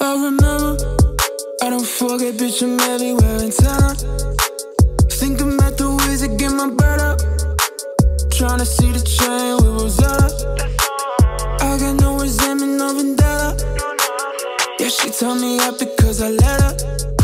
I remember, I don't forget, bitch, I'm everywhere in town. Thinking about the ways to get my bread up. Tryna see the train with Rosetta. I got no resentment, no vendetta. Yeah, she told me up because I let her.